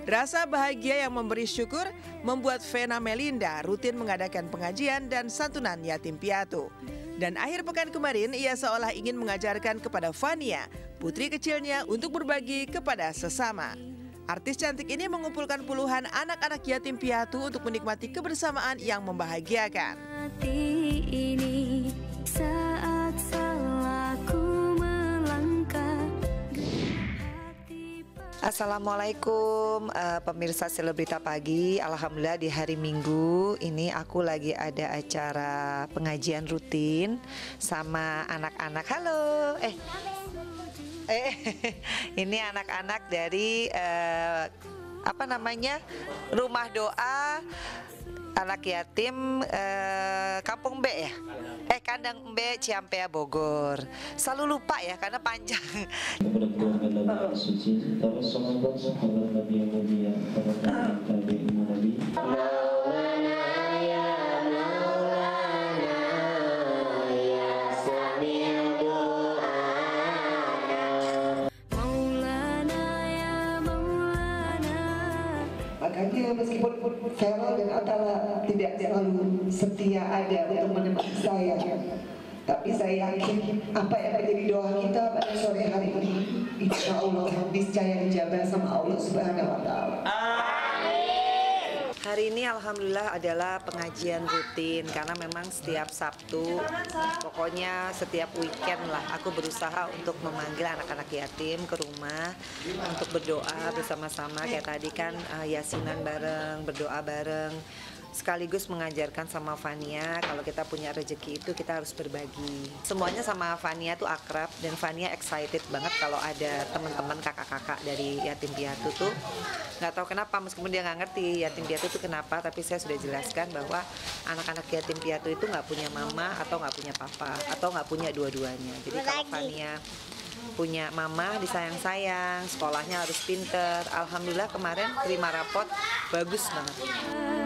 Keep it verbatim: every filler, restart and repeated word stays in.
Rasa bahagia yang memberi syukur membuat Vena Melinda rutin mengadakan pengajian dan santunan yatim piatu. Dan akhir pekan kemarin ia seolah ingin mengajarkan kepada Fania, putri kecilnya, untuk berbagi kepada sesama. Artis cantik ini mengumpulkan puluhan anak-anak yatim piatu untuk menikmati kebersamaan yang membahagiakan. Assalamualaikum uh, pemirsa Selebrita Pagi. Alhamdulillah di hari Minggu ini aku lagi ada acara pengajian rutin sama anak-anak. Halo, eh, eh, ini anak-anak dari uh, apa namanya rumah doa anak yatim eh, Kampung B ya, eh Kandang B Ciampea Bogor. Selalu lupa ya karena panjang. Makanya meskipun Feral dan Atala tidak selalu setia ada untuk menemani saya, tapi saya yakin apa yang menjadi doa kita pada sore hari ini, insya Allah niscaya dijabah sama Allah Subhanahu Wa Taala. Hari ini alhamdulillah adalah pengajian rutin karena memang setiap Sabtu, pokoknya setiap weekend lah aku berusaha untuk memanggil anak-anak yatim ke rumah untuk berdoa bersama-sama. Kayak tadi kan uh, yasinan bareng, berdoa bareng, sekaligus mengajarkan sama Fania kalau kita punya rezeki itu kita harus berbagi. Semuanya sama Fania tuh akrab dan Fania excited banget kalau ada teman-teman kakak-kakak dari yatim piatu tuh. Nggak tahu kenapa, meskipun dia nggak ngerti yatim piatu itu kenapa, tapi saya sudah jelaskan bahwa anak-anak yatim piatu itu nggak punya mama atau nggak punya papa atau nggak punya dua-duanya. Jadi kalau Fania punya mama disayang-sayang, sekolahnya harus pinter. Alhamdulillah kemarin terima rapot bagus banget.